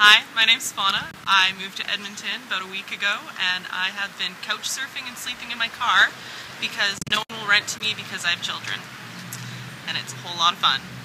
Hi, my name's Fauna. I moved to Edmonton about a week ago, and I have been couch surfing and sleeping in my car because no one will rent to me because I have children. And it's a whole lot of fun.